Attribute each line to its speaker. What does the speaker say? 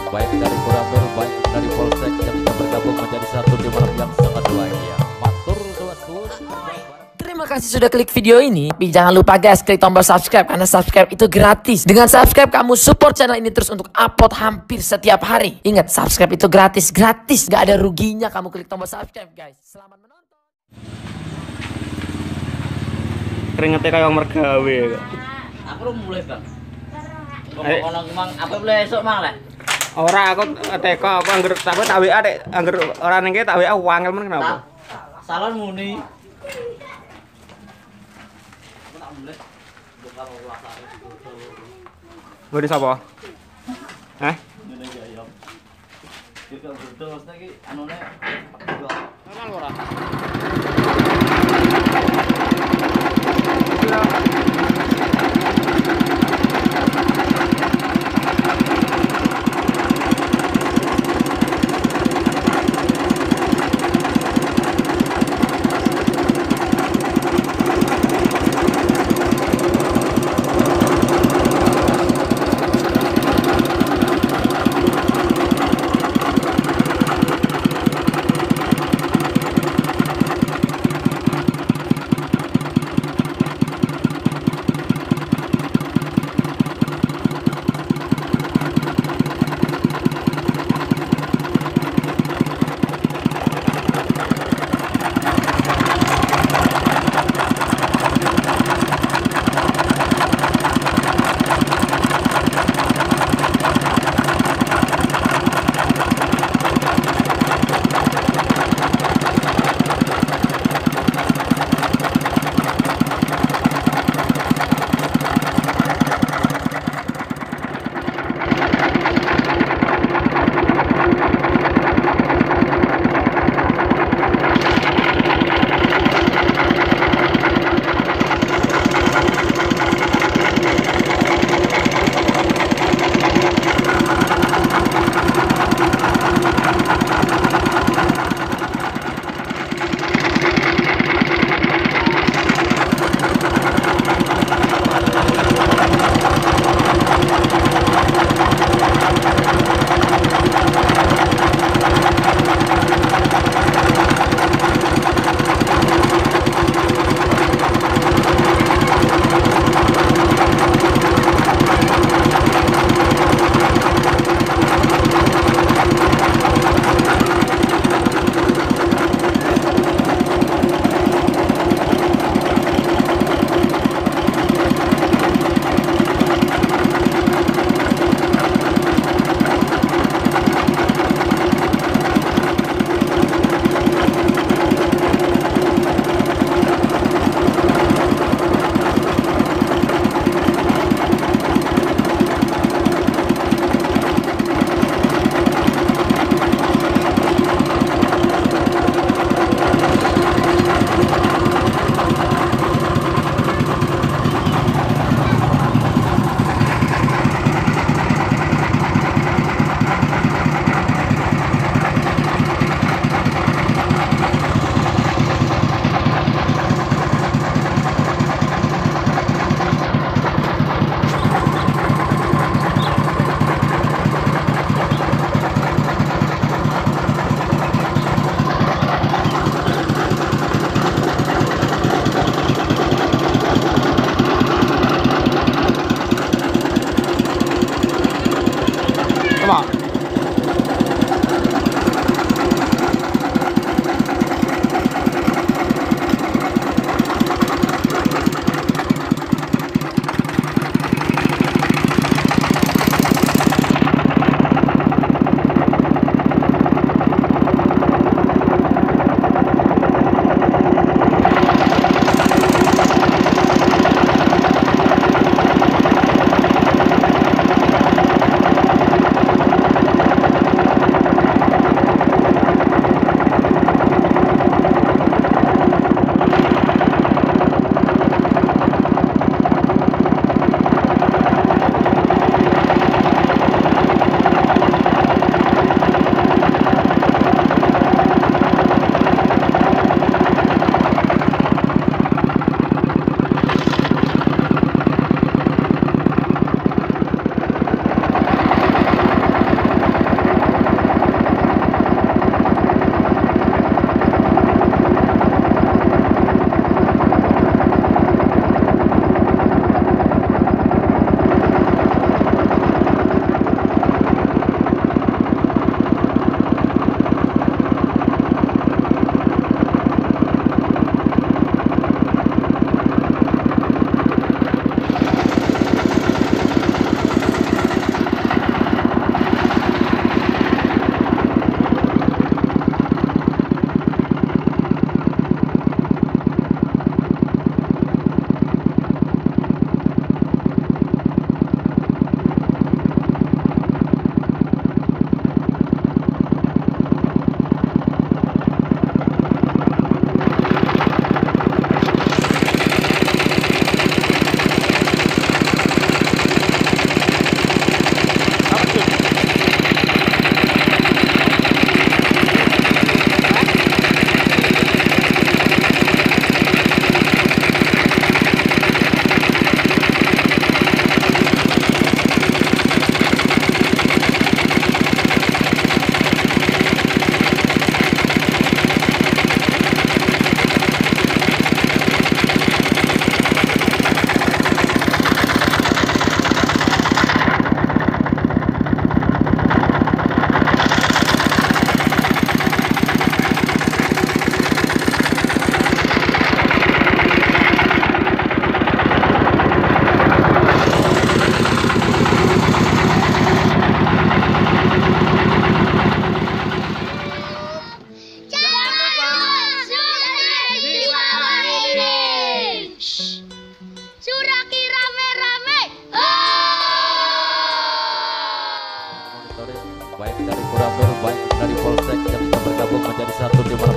Speaker 1: baik dari Koramil, baik dari Polsek yang bisa bergabung menjadi satu di malam yang sangat bahagia. Matur suwun.
Speaker 2: Terima kasih sudah klik video ini. Tapi jangan lupa guys, klik tombol subscribe karena subscribe itu gratis. Dengan subscribe kamu support channel ini terus untuk upload hampir setiap hari. Ingat, subscribe itu gratis, gak ada ruginya kamu klik tombol subscribe guys. Selamat menonton.
Speaker 3: Keringetnya kayak mergawe.
Speaker 4: Aku belum mulai bang. Kalau mang apa boleh esok mang lah.
Speaker 3: Ora aku teko aku angger tak WA dek angger ora ning tak WA wangel men kenapa?
Speaker 4: Salon muni.
Speaker 3: Gue di sapa? Hah?
Speaker 4: Ngene iki ya. Kita betul maksudnya iki anune
Speaker 3: Normal ora?
Speaker 1: baik dari Kuramil, baik dari Polsek yang bisa bergabung menjadi satu di